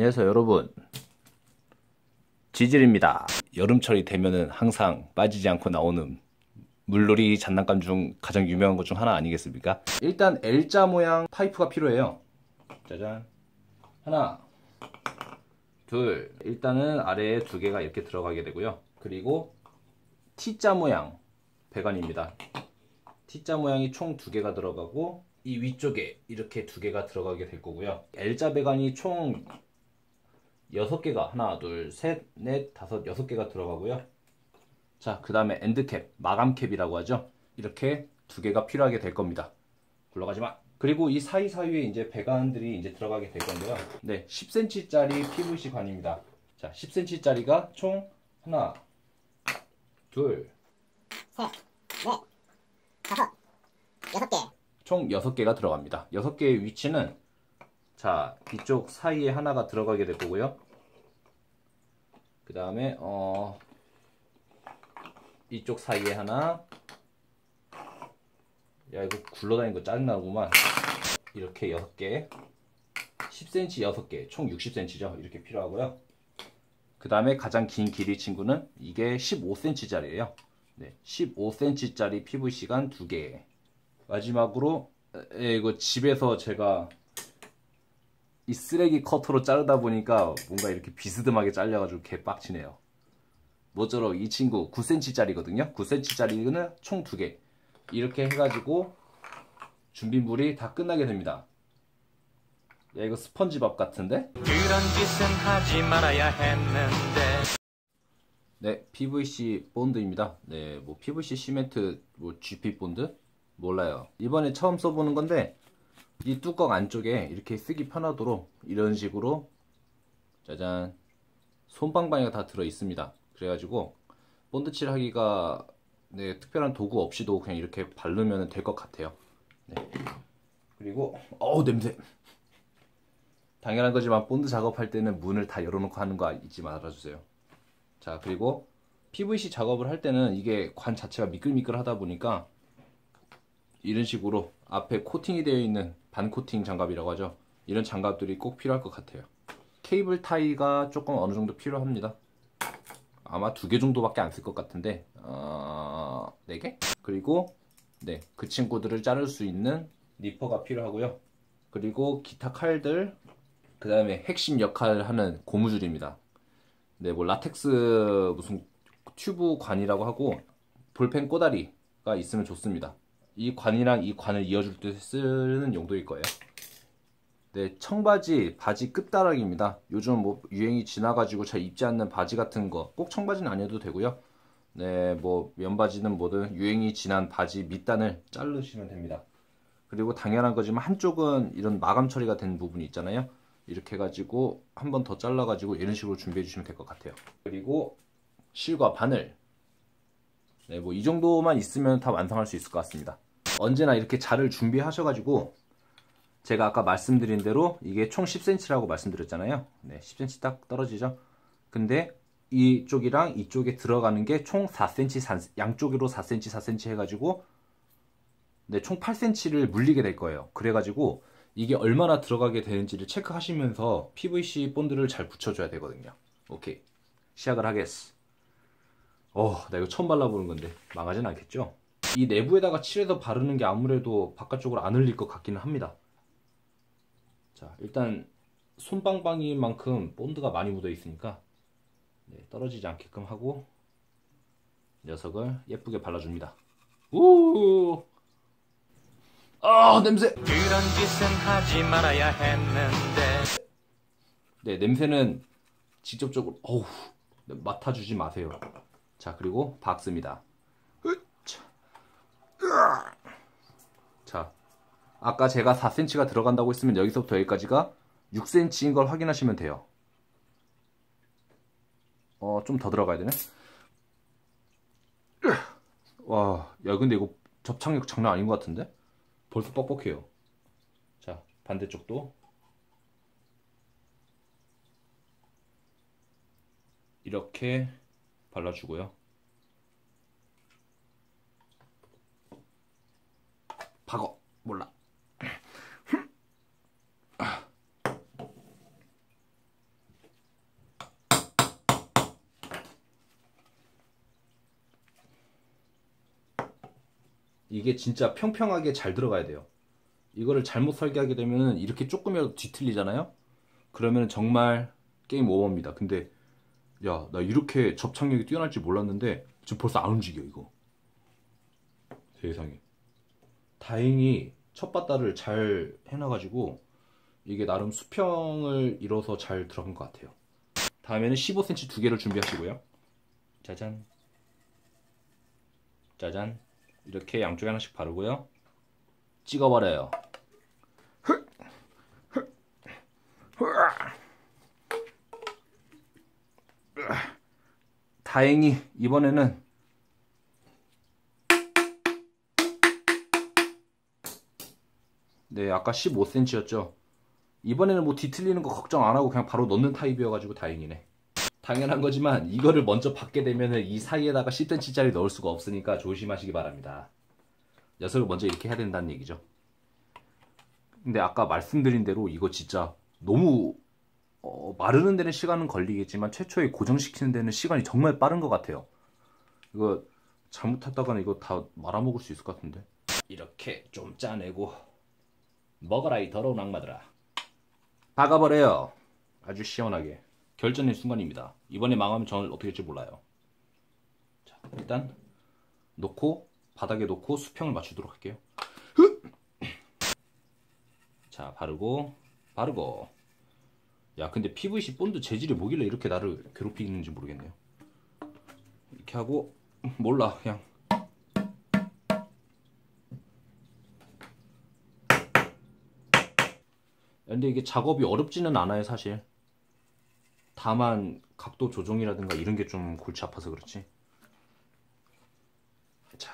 안녕하세요 여러분, 지질입니다. 여름철이 되면은 항상 빠지지 않고 나오는 물놀이 장난감 중 가장 유명한 것 중 하나 아니겠습니까? 일단 L자 모양 파이프가 필요해요. 짜잔. 하나, 둘. 일단은 아래에 두 개가 이렇게 들어가게 되고요. 그리고 T자 모양 배관입니다. T자 모양이 총 두 개가 들어가고 이 위쪽에 이렇게 두 개가 들어가게 될 거고요. L자 배관이 총 6개가 하나, 둘, 셋, 넷, 다섯, 6개가 들어가고요. 자, 그 다음에 엔드캡, 마감캡이라고 하죠. 이렇게 두 개가 필요하게 될 겁니다. 굴러가지 마. 그리고 이 사이사이에 이제 배관들이 이제 들어가게 될 건데요. 네, 10cm짜리 PVC 관입니다. 자, 10cm짜리가 총 하나, 둘, 셋, 넷, 다섯, 6개. 총 6개가 들어갑니다. 6개의 위치는 자, 이쪽 사이에 하나가 들어가게 될 거고요. 그 다음에 이쪽 사이에 하나. 야, 이거 굴러다니는 거 짜증나구만. 이렇게 6개, 10cm 6개, 총 60cm죠. 이렇게 필요하고요. 그 다음에 가장 긴 길이 친구는 이게 15cm짜리예요. 네, 15cm짜리 PVC관 2개. 마지막으로 이거 집에서 제가 이 쓰레기 커터로 자르다 보니까 뭔가 이렇게 비스듬하게 잘려가지고 개빡치네요. 모쪼록 이 친구 9cm짜리거든요. 9cm짜리는 총 2개. 이렇게 해가지고 준비물이 다 끝나게 됩니다. 야, 이거 스펀지밥 같은데? 그런 짓은 하지 말아야 했는데. 네, PVC 본드입니다. 네, 뭐 PVC 시멘트, 뭐 GP 본드? 몰라요. 이번에 처음 써보는 건데 이 뚜껑 안쪽에 이렇게 쓰기 편하도록 이런 식으로 짜잔, 솜방망이가 다 들어 있습니다. 그래가지고 본드칠 하기가 네, 특별한 도구 없이도 그냥 이렇게 바르면 될 것 같아요. 네. 그리고 어우, 냄새. 당연한 거지만 본드 작업할 때는 문을 다 열어놓고 하는 거 잊지 말아주세요. 자, 그리고 PVC 작업을 할 때는 이게 관 자체가 미끌미끌 하다 보니까 이런 식으로 앞에 코팅이 되어 있는 반코팅 장갑이라고 하죠. 이런 장갑들이 꼭 필요할 것 같아요. 케이블 타이가 조금 어느 정도 필요합니다. 아마 2개 정도밖에 안 쓸 것 같은데 4개? 그리고 네, 그 친구들을 자를 수 있는 니퍼가 필요하고요. 그리고 기타 칼들, 그 다음에 핵심 역할을 하는 고무줄입니다. 네, 뭐 라텍스 무슨 튜브 관이라고 하고 볼펜 꼬다리가 있으면 좋습니다. 이 관이랑 이 관을 이어줄 때 쓰는 용도일 거예요. 네, 청바지, 바지 끝다락입니다. 요즘 뭐 유행이 지나가지고 잘 입지 않는 바지 같은 거, 꼭 청바지는 아니어도 되고요. 네, 뭐 면바지는 뭐든 유행이 지난 바지 밑단을 자르시면 됩니다. 그리고 당연한 거지만 한쪽은 이런 마감 처리가 된 부분이 있잖아요. 이렇게 해가지고 한 번 더 잘라가지고 이런 식으로 준비해 주시면 될 것 같아요. 그리고 실과 바늘. 네, 뭐 이 정도만 있으면 다 완성할 수 있을 것 같습니다. 언제나 이렇게 자를 준비하셔가지고 제가 아까 말씀드린 대로 이게 총 10cm라고 말씀드렸잖아요. 네, 10cm 딱 떨어지죠. 근데 이쪽이랑 이쪽에 들어가는 게 총 4cm, 양쪽으로 4cm, 4cm 해가지고 네, 총 8cm를 물리게 될 거예요. 그래가지고 이게 얼마나 들어가게 되는지를 체크하시면서 PVC 본드를 잘 붙여줘야 되거든요. 오케이, 시작을 하겠어. 나 이거 처음 발라보는 건데 망하진 않겠죠? 이 내부에다가 칠해서 바르는 게 아무래도 바깥쪽으로 안 흘릴 것 같기는 합니다. 자, 일단 솜방망이인 만큼 본드가 많이 묻어 있으니까 네, 떨어지지 않게끔 하고 녀석을 예쁘게 발라줍니다. 우! 냄새! 그런 짓은 하지 말아야 했는데. 네, 냄새는 직접적으로 맡아주지 마세요. 자, 그리고 박습니다. 자, 아까 제가 4cm가 들어간다고 했으면 여기서부터 여기까지가 6cm인 걸 확인하시면 돼요. 좀 더 들어가야 되네. 와, 야, 근데 이거 접착력 장난 아닌 것 같은데? 벌써 뻑뻑해요. 자, 반대쪽도 이렇게 발라주고요. 박어, 몰라. 이게 진짜 평평하게 잘 들어가야 돼요. 이거를 잘못 설계하게 되면 이렇게 조금이라도 뒤틀리잖아요. 그러면 정말 게임 오버입니다. 근데 야, 나 이렇게 접착력이 뛰어날 줄 몰랐는데 지금 벌써 안 움직여 이거. 세상에. 다행히 첫 바다를 잘 해놔가지고 이게 나름 수평을 이뤄서 잘 들어간 것 같아요. 다음에는 15cm 두 개를 준비하시고요. 짜잔. 짜잔. 이렇게 양쪽에 하나씩 바르고요. 찍어버려요. 다행히 이번에는 네, 아까 15cm였죠. 이번에는 뭐 뒤틀리는 거 걱정 안 하고 그냥 바로 넣는 타입이어가지고 다행이네. 당연한 거지만 이거를 먼저 받게 되면은 이 사이에다가 10cm짜리 넣을 수가 없으니까 조심하시기 바랍니다. 녀석을 먼저 이렇게 해야 된다는 얘기죠. 근데 아까 말씀드린 대로 이거 진짜 너무 마르는 데는 시간은 걸리겠지만 최초에 고정시키는 데는 시간이 정말 빠른 것 같아요. 이거 잘못했다가는 이거 다 말아먹을 수 있을 것 같은데. 이렇게 좀 짜내고 먹어라 이 더러운 악마들아. 박아버려요. 아주 시원하게. 결전의 순간입니다. 이번에 망하면 저는 어떻게 될지 몰라요. 자, 일단 놓고 바닥에 놓고 수평을 맞추도록 할게요. 자, 바르고 야, 근데 PVC 본드 재질이 뭐길래 이렇게 나를 괴롭히는지 모르겠네요. 이렇게 하고 몰라 그냥. 근데 이게 작업이 어렵지는 않아요 사실. 다만 각도 조정이라든가 이런 게 좀 골치 아파서 그렇지. 자,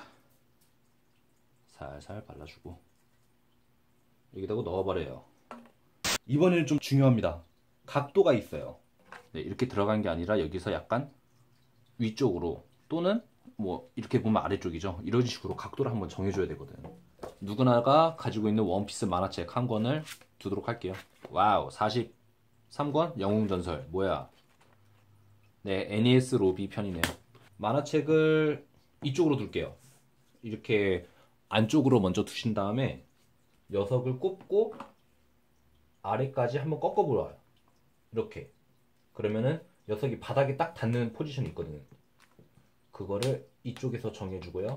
살살 발라주고 여기다가 넣어버려요. 이번에는 좀 중요합니다. 각도가 있어요. 네, 이렇게 들어간 게 아니라 여기서 약간 위쪽으로 또는 뭐 이렇게 보면 아래쪽이죠. 이런 식으로 각도를 한번 정해줘야 되거든. 누구나가 가지고 있는 원피스 만화책 한 권을 두도록 할게요. 와우, 43권 영웅전설 뭐야. 네, NES 로비 편이네요. 만화책을 이쪽으로 둘게요. 이렇게 안쪽으로 먼저 두신 다음에 녀석을 꼽고 아래까지 한번 꺾어보아요. 이렇게. 그러면은 녀석이 바닥에 딱 닿는 포지션이 있거든요. 그거를 이쪽에서 정해주고요.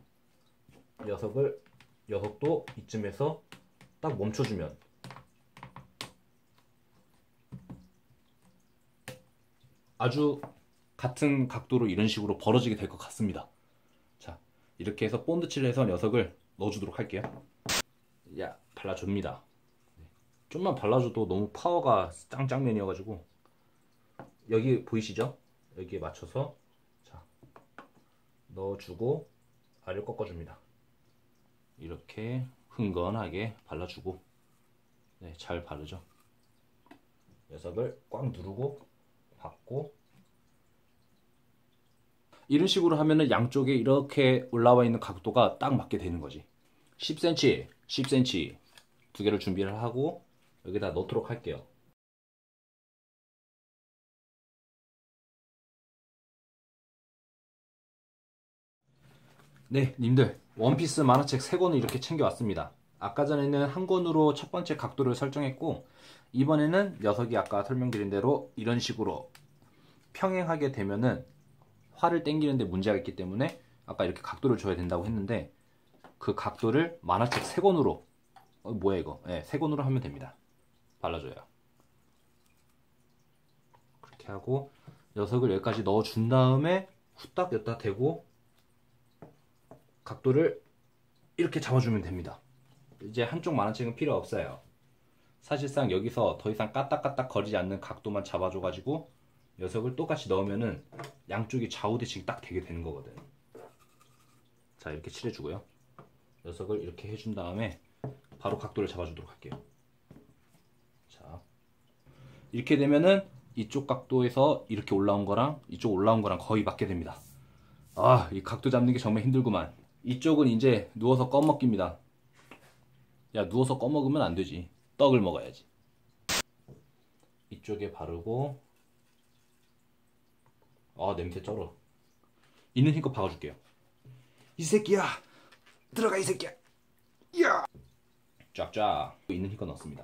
녀석도 이쯤에서 딱 멈춰주면 아주 같은 각도로 이런 식으로 벌어지게 될 것 같습니다. 자, 이렇게 해서 본드칠을 해서 녀석을 넣어주도록 할게요. 야, 발라줍니다. 좀만 발라줘도 너무 파워가 짱짱맨이어가지고 여기 보이시죠? 여기에 맞춰서 자 넣어주고 아래를 꺾어줍니다. 이렇게 흥건하게 발라주고 네, 잘 바르죠. 녀석을 꽉 누르고 받고 이런 식으로 하면은 양쪽에 이렇게 올라와 있는 각도가 딱 맞게 되는 거지. 10cm, 10cm 두 개를 준비를 하고 여기다 넣도록 할게요. 네, 님들 원피스 만화책 3권을 이렇게 챙겨왔습니다. 아까 전에는 한 권으로 첫 번째 각도를 설정했고 이번에는 녀석이 아까 설명드린 대로 이런 식으로 평행하게 되면은 활을 당기는데 문제가 있기 때문에 아까 이렇게 각도를 줘야 된다고 했는데 그 각도를 만화책 3권으로 뭐야 이거? 네, 3권으로 하면 됩니다. 발라줘요. 그렇게 하고 녀석을 여기까지 넣어준 다음에 후딱 여기다 대고 각도를 이렇게 잡아주면 됩니다. 이제 한쪽 만화책은 필요 없어요. 사실상 여기서 더 이상 까딱까딱 거리지 않는 각도만 잡아줘가지고 녀석을 똑같이 넣으면은 양쪽이 좌우대칭 딱 되게 되는 거거든. 자, 이렇게 칠해주고요. 녀석을 이렇게 해준 다음에 바로 각도를 잡아주도록 할게요. 자, 이렇게 되면은 이쪽 각도에서 이렇게 올라온 거랑 이쪽 올라온 거랑 거의 맞게 됩니다. 아, 이 각도 잡는 게 정말 힘들구만. 이쪽은 이제 누워서 꺼먹기입니다. 야, 누워서 꺼먹으면 안 되지. 떡을 먹어야지. 이쪽에 바르고 아, 냄새 쩔어. 있는 힘껏 박아줄게요. 이 새끼야, 들어가 이 새끼야. 야. 쫙쫙 있는 힘껏 넣습니다.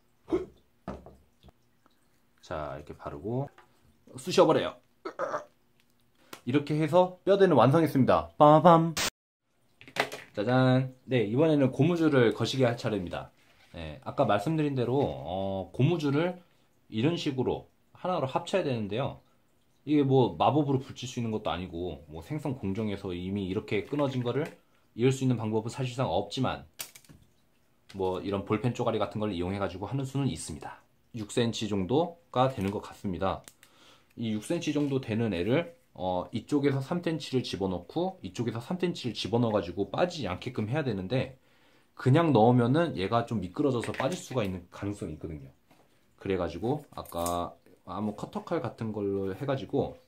자, 이렇게 바르고 쑤셔버려요. 이렇게 해서 뼈대는 완성했습니다. 빠밤. 짜잔. 네, 이번에는 고무줄을 거시게 할 차례입니다. 네, 아까 말씀드린 대로 고무줄을 이런 식으로 하나로 합쳐야 되는데요. 이게 뭐 마법으로 붙일 수 있는 것도 아니고 뭐 생성 공정에서 이미 이렇게 끊어진 거를 이을 수 있는 방법은 사실상 없지만 뭐 이런 볼펜 쪼가리 같은 걸 이용해 가지고 하는 수는 있습니다. 6cm 정도가 되는 것 같습니다. 이 6cm 정도 되는 애를 이쪽에서 3cm를 집어넣고 이쪽에서 3cm를 집어넣어 가지고 빠지지 않게끔 해야 되는데 그냥 넣으면은 얘가 좀 미끄러져서 빠질 수가 있는 가능성이 있거든요. 그래 가지고 아까 아무 커터칼 같은 걸로 해 가지고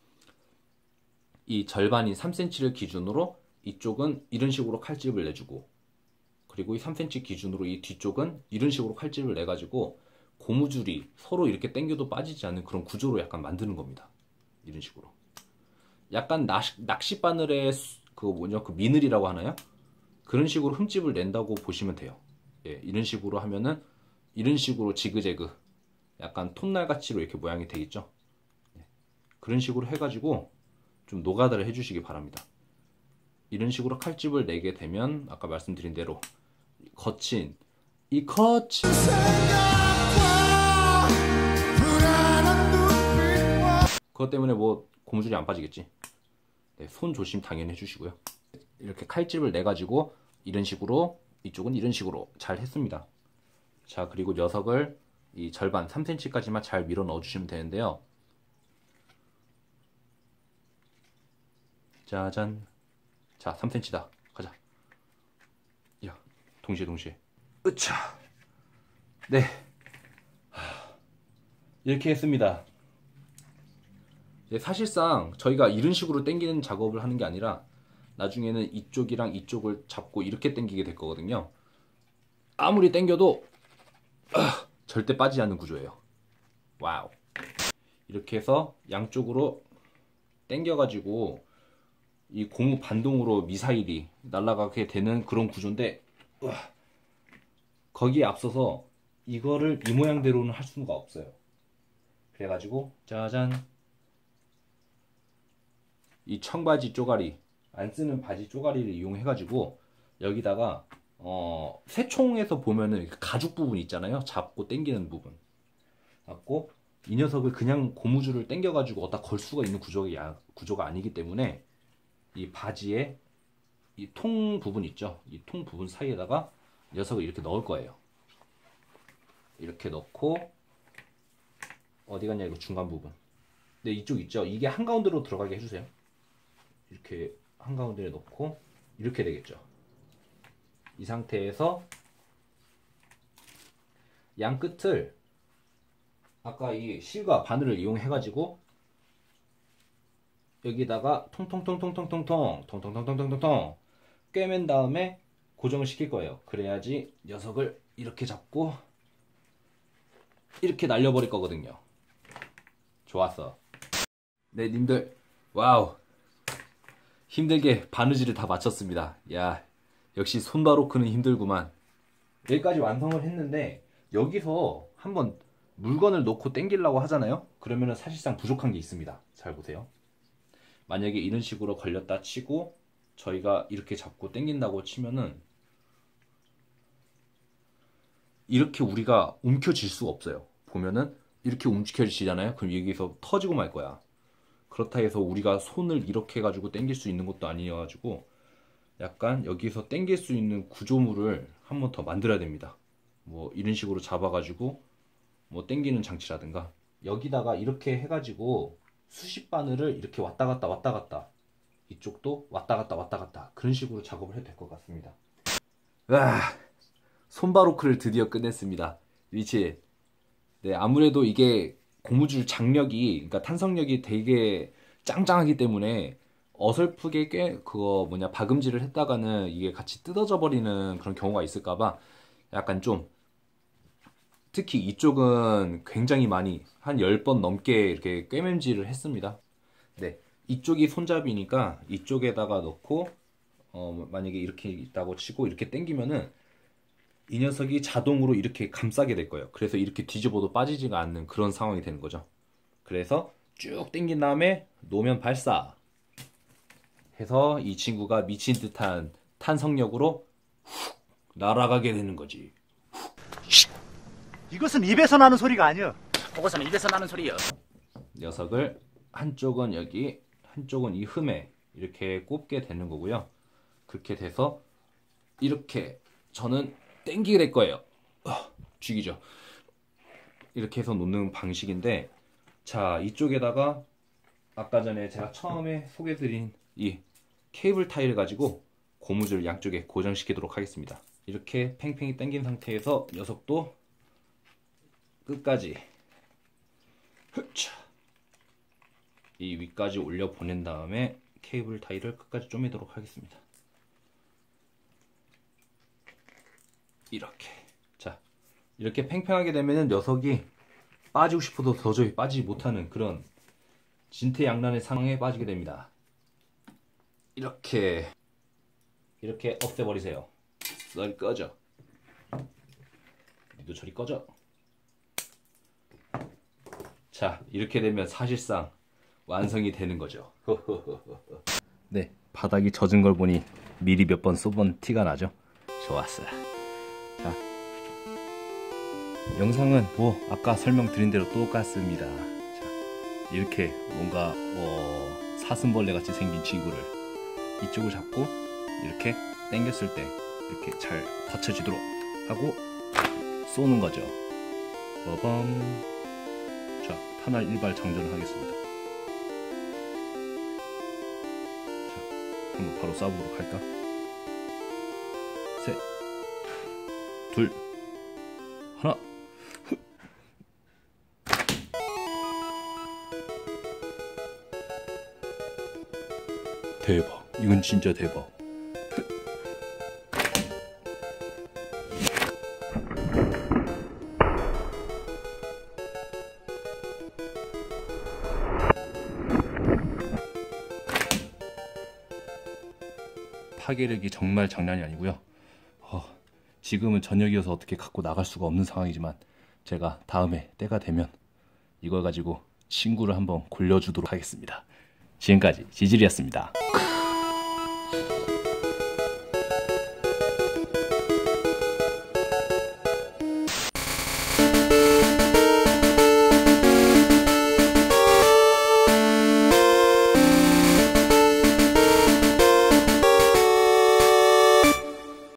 이 절반인 3cm를 기준으로 이쪽은 이런 식으로 칼집을 내주고 그리고 이 3cm 기준으로 이 뒤쪽은 이런 식으로 칼집을 내 가지고 고무줄이 서로 이렇게 당겨도 빠지지 않는 그런 구조로 약간 만드는 겁니다. 이런 식으로. 약간 낚시 바늘의 그 미늘이라고 하나요? 그런 식으로 흠집을 낸다고 보시면 돼요. 예, 이런 식으로 하면은 이런 식으로 지그재그 약간 톱날같이로 이렇게 모양이 되겠죠. 예, 그런 식으로 해가지고 좀 노가다를 해주시기 바랍니다. 이런 식으로 칼집을 내게 되면 아까 말씀드린 대로 거친 그것 때문에 뭐 고무줄이 안 빠지겠지. 네, 손 조심 당연히 해주시고요. 이렇게 칼집을 내가지고 이런 식으로 이쪽은 이런 식으로 잘 했습니다. 자, 그리고 녀석을 이 절반 3cm까지만 잘 밀어 넣어 주시면 되는데요. 짜잔. 자, 3cm다. 가자. 야, 동시에. 으차. 네. 이렇게 했습니다. 사실상 저희가 이런 식으로 당기는 작업을 하는 게 아니라 나중에는 이쪽이랑 이쪽을 잡고 이렇게 당기게 될 거거든요. 아무리 당겨도 절대 빠지지 않는 구조예요. 와우. 이렇게 해서 양쪽으로 당겨가지고 이 고무 반동으로 미사일이 날아가게 되는 그런 구조인데 거기에 앞서서 이거를 이 모양대로는 할 수가 없어요. 그래가지고 짜잔. 이 청바지 쪼가리, 안 쓰는 바지 쪼가리를 이용해가지고 여기다가 새총에서 보면은 가죽 부분 있잖아요. 잡고 당기는 부분. 갖고 이 녀석을 그냥 고무줄을 당겨가지고 어디다 걸 수가 있는 구조가 아니기 때문에 이 바지에 이 통 부분 있죠. 이 통 부분 사이에다가 녀석을 이렇게 넣을 거예요. 이렇게 넣고 어디 갔냐 이거 중간 부분. 근데 이쪽 있죠. 이게 한가운데로 들어가게 해주세요. 이렇게 한가운데에 넣고 이렇게 되겠죠. 이 상태에서 양 끝을 아까 이 실과 바늘을 이용해 가지고 여기다가 통통통통통통통 꿰맨 다음에 고정을 시킬 거예요. 그래야지 녀석을 이렇게 잡고 이렇게 날려버릴 거거든요. 좋았어. 네, 님들 와우, 힘들게 바느질을 다 마쳤습니다. 야, 역시 손바로크는 힘들구만. 여기까지 완성을 했는데 여기서 한번 물건을 놓고 당기려고 하잖아요. 그러면은 사실상 부족한 게 있습니다. 잘 보세요. 만약에 이런 식으로 걸렸다 치고 저희가 이렇게 잡고 당긴다고 치면은 이렇게 우리가 움켜쥘 수가 없어요. 보면은 이렇게 움켜쥐잖아요. 그럼 여기서 터지고 말 거야. 그렇다 해서 우리가 손을 이렇게 해가지고 당길 수 있는 것도 아니어가지고 약간 여기서 당길 수 있는 구조물을 한 번 더 만들어야 됩니다. 뭐 이런 식으로 잡아가지고 뭐 당기는 장치라든가 여기다가 이렇게 해가지고 수십 바늘을 이렇게 왔다 갔다 이쪽도 왔다 갔다 그런 식으로 작업을 해도 될 것 같습니다. 와, 손바로크를 드디어 끝냈습니다. 위치. 네, 아무래도 이게 고무줄 장력이, 그러니까 탄성력이 되게 짱짱하기 때문에 어설프게 박음질을 했다가는 이게 같이 뜯어져 버리는 그런 경우가 있을까봐 약간 좀, 특히 이쪽은 굉장히 많이 한 10번 넘게 이렇게 꿰맨질을 했습니다. 네, 이쪽이 손잡이니까 이쪽에다가 넣고 만약에 이렇게 있다고 치고 이렇게 당기면은 이 녀석이 자동으로 이렇게 감싸게 될 거예요. 그래서 이렇게 뒤집어도 빠지지가 않는 그런 상황이 되는 거죠. 그래서 쭉 당긴 다음에 노면 발사 해서 이 친구가 미친 듯한 탄성력으로 훅 날아가게 되는 거지. 이것은 입에서 나는 소리가 아니야. 그것은 입에서 나는 소리여. 녀석을 한쪽은 여기, 한쪽은 이 흠에 이렇게 꼽게 되는 거고요. 그렇게 돼서 이렇게 저는 당기게 될 거예요. 죽이죠. 이렇게 해서 놓는 방식인데, 자, 이쪽에다가 아까 전에 제가 처음에 소개드린 이 케이블 타이를 가지고 고무줄 양쪽에 고정시키도록 하겠습니다. 이렇게 팽팽히 당긴 상태에서 녀석도 끝까지 이 위까지 올려 보낸 다음에 케이블 타이를 끝까지 쪼매도록 하겠습니다. 이렇게. 자, 이렇게 팽팽하게 되면은 녀석이 빠지고 싶어도 도저히 빠지지 못하는 그런 진퇴양난의 상황에 빠지게 됩니다. 이렇게 없애버리세요. 널 꺼져. 니도 저리 꺼져. 자, 이렇게 되면 사실상 완성이 되는 거죠. 네, 바닥이 젖은 걸 보니 미리 몇 번 쏘본 티가 나죠. 좋았어요. 자, 영상은 뭐 아까 설명드린 대로 똑같습니다. 자, 이렇게 뭔가 사슴벌레 같이 생긴 친구를 이쪽을 잡고 이렇게 당겼을 때 이렇게 잘 받쳐지도록 하고 쏘는 거죠. 빠밤. 자, 탄알 일발 장전을 하겠습니다. 자, 한번 바로 쏴보도록 할까? 셋, 둘, 하나. 대박. 이건 진짜 대박. 파괴력이 정말 장난이 아니고요. 지금은 저녁이어서 어떻게 갖고 나갈 수가 없는 상황이지만 제가 다음에 때가 되면 이걸 가지고 친구를 한번 굴려주도록 하겠습니다. 지금까지 지질이었습니다.